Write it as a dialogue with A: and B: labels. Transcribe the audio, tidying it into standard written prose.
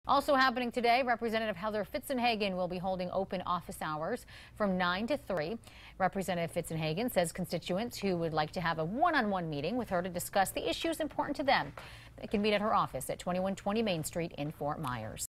A: Also happening today, Representative Heather Fitzenhagen will be holding open office hours from 9 to 3. Representative Fitzenhagen says constituents who would like to have a one-on-one meeting with her to discuss the issues important to them, they can meet at her office at 2120 Main Street in Fort Myers.